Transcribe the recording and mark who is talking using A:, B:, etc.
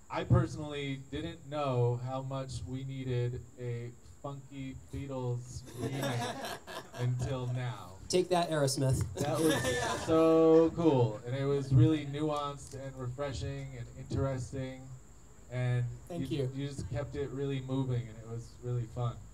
A: I personally didn't know how much we needed a funky Beatles remake until now.
B: Take that, Aerosmith.
A: That was so cool, and it was really nuanced and refreshing and interesting, and
B: Thank you.
A: You just kept it really moving, and it was really fun.